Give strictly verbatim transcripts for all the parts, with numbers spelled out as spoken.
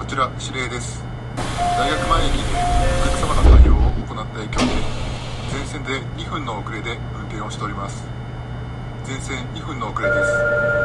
こちら指令です。大学前駅でお客様の対応を行った影響で全線でにふんの遅れで運転をしております。全線にふんの遅れです。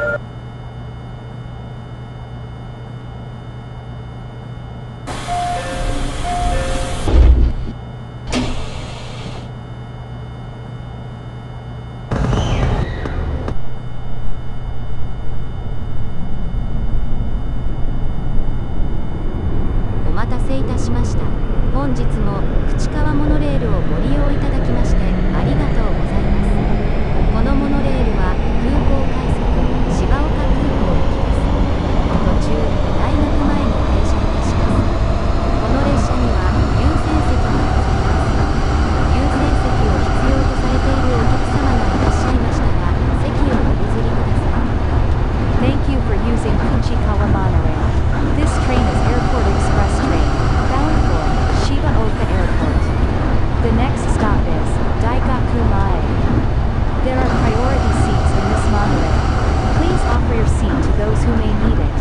お待たせいたしました。本日も口川モノレールをご利用いただきましてありがとうございます。このモノレールは空港快速芝岡空港行きです。途中大学前に停車いたします。この列車には優先席がございます。優先席を必要とされているお客様がいらっしゃいましたら席をお譲りください。 Thank you for using Kuchikawa Monorail. This train is Airport Express train, bound for Shibaoka Airport. The next stop is Daigaku Mae. There are priority seats in this monorail. Please offer your seat to those who may need it.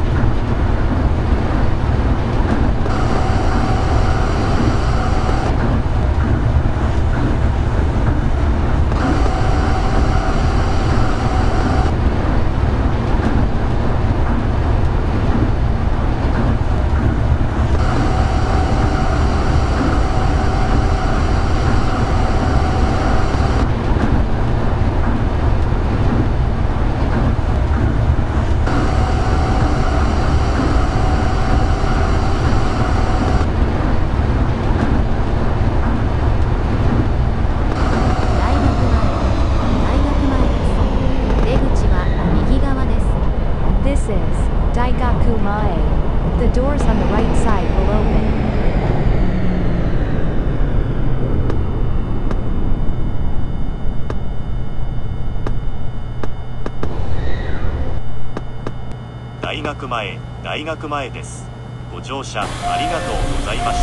大学前、大学前です。ご乗車ありがとうございました。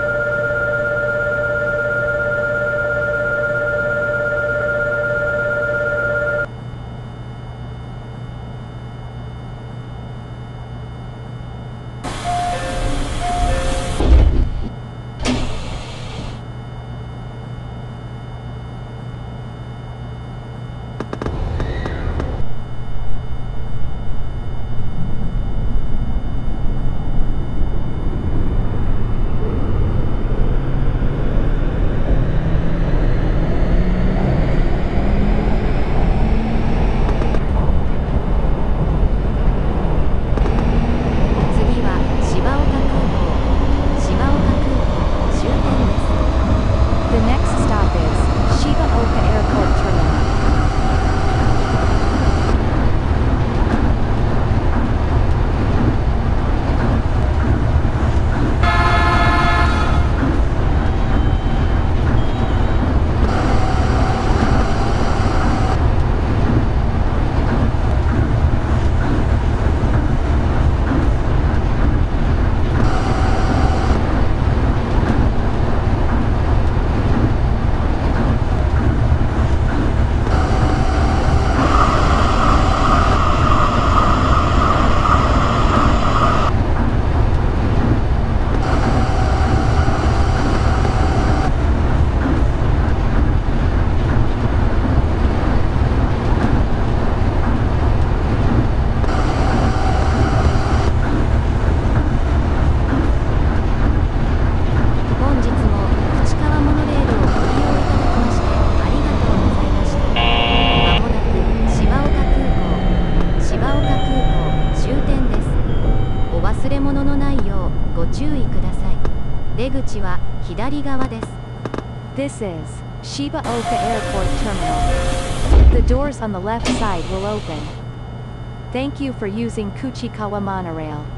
出口は左側です。 This is Shibaoka Airport Terminal. The doors on the left side will open. Thank you for using Kuchikawa Monorail.